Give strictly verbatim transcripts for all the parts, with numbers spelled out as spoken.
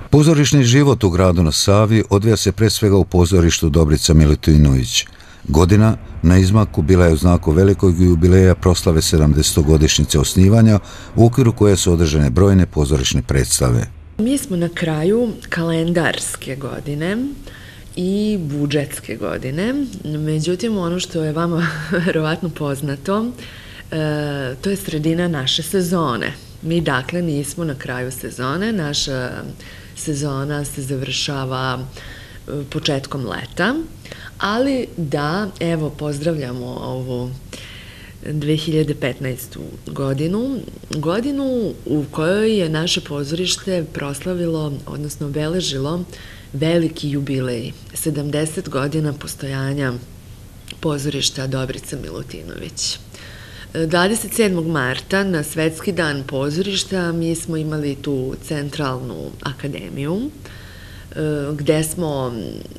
Pozorišni život u gradu na Savi odvija se pre svega u pozorištu Dobrica Milutinović. Godina na izmaku bila je u znaku velikog jubileja proslave sedamdesetogodišnjice osnivanja, u okviru koje su održane brojne pozorišne predstave. Mi smo na kraju kalendarske godine i budžetske godine, međutim ono što je vama verovatno poznato, to je sredina naše sezone. Mi dakle nismo na kraju sezone, naša sezona se završava početkom leta, ali da, evo, pozdravljamo ovu dve hiljade petnaestu godinu, godinu u kojoj je naše pozorište proslavilo, odnosno obeležilo veliki jubilej, sedamdeset godina postojanja pozorišta Dobrica Milutinović. dvadeset sedmog marta, na Svetski dan pozorišta, mi smo imali tu centralnu akademiju, gde smo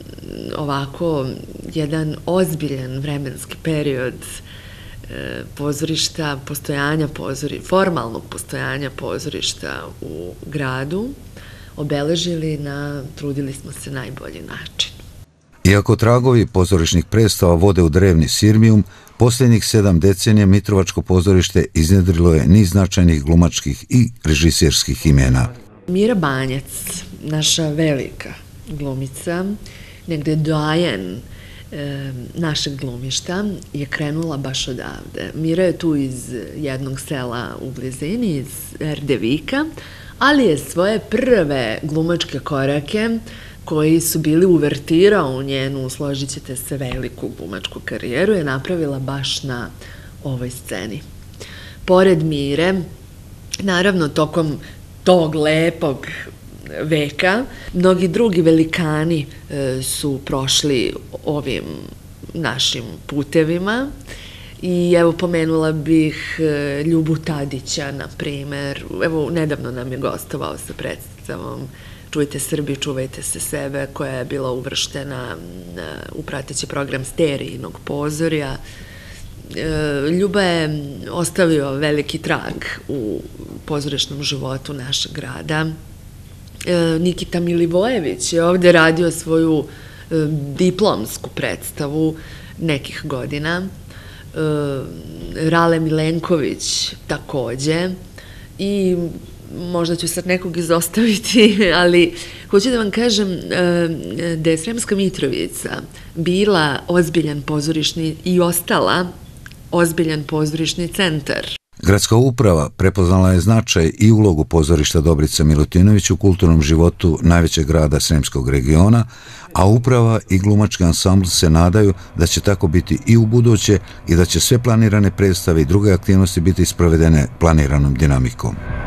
ovako jedan ozbiljan vremenski period pozorišta, postojanja pozorišta, formalnog postojanja pozorišta u gradu obeležili na, trudili smo se, najbolji način. Iako tragovi pozorišnih predstava vode u drevni Sirmijum, posljednjih sedam decenija Mitrovačko pozorište iznjedrilo je niz značajnih glumačkih i režiserskih imena. Mira Banjac, naša velika glumica, negde doajen e, našeg glumišta, je krenula baš odavde. Mira je tu iz jednog sela u blizini, iz Erdevika, ali je svoje prve glumačke korake, koji su bili uvertira u njenu, složit ćete se, veliku glumačku karijeru, je napravila baš na ovoj sceni. Pored Mire, naravno, tokom tog lepog veka, mnogi drugi velikani su prošli ovim našim putevima i evo pomenula bih Ljubu Tadića, na primer. Evo, nedavno nam je gostovao sa predstavom Čujte Srbi, čuvajte se sebe, koja je bila uvrštena u prateći program Sterijinog pozorja. Ljuba je ostavio veliki trag u pozorišnom životu našeg grada. Nikita Milivojević je ovde radio svoju diplomsku predstavu nekih godina. Rale Milenković takođe. I možda ću sad nekog izostaviti, ali hoću da vam kažem da je Sremska Mitrovica bila ozbiljan pozorišni i ostala ozbiljan pozorišni centar. Gradska uprava prepoznala je značaj i ulogu pozorišta Dobrica Milutinović u kulturnom životu najvećeg grada Sremskog regiona, a uprava i glumački ansambl se nadaju da će tako biti i u buduće i da će sve planirane predstave i druge aktivnosti biti sprovedene planiranom dinamikom.